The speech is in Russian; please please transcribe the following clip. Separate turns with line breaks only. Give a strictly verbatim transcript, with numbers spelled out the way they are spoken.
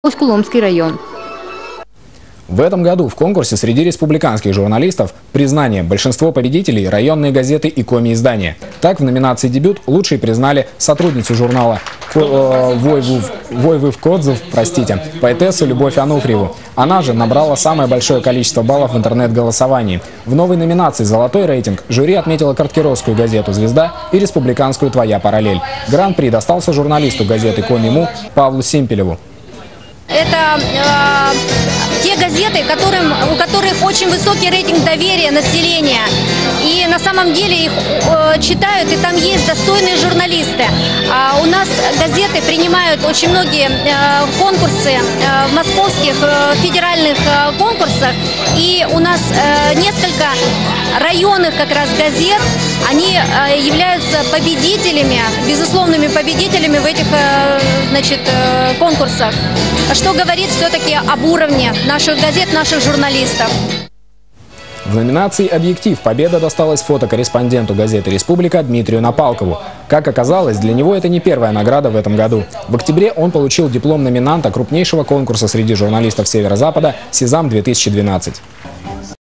Усть-Куломский район.
В этом году в конкурсе среди республиканских журналистов признание большинство победителей – районные газеты и коми-издания. Так, в номинации «Дебют» лучшей признали сотрудницу журнала «Войвыв Кодзов», простите, поэтессу Любовь Ануфриеву. Она же набрала самое большое количество баллов в интернет-голосовании. В новой номинации «Золотой рейтинг» жюри отметила карткировскую газету «Звезда» и республиканскую «Твоя параллель». Гран-при достался журналисту газеты «Коми-Му» Павлу Симпелеву.
Это э, те газеты, которым, у которых очень высокий рейтинг доверия населения. И на самом деле их э, читают, и там есть достойные журналисты. А у нас газеты принимают очень многие э, конкурсы э, в московских э, федеральных э, конкурсах. И у нас э, несколько районных как раз газет, они э, являются победителями, безусловными победителями в этих э, значит, э, конкурсах. Что говорит все-таки об уровне наших газет, наших журналистов.
В номинации «Объектив» победа досталась фотокорреспонденту газеты «Республика» Дмитрию Напалкову. Как оказалось, для него это не первая награда в этом году. В октябре он получил диплом номинанта крупнейшего конкурса среди журналистов Северо-Запада «Сезам-две тысячи двенадцать».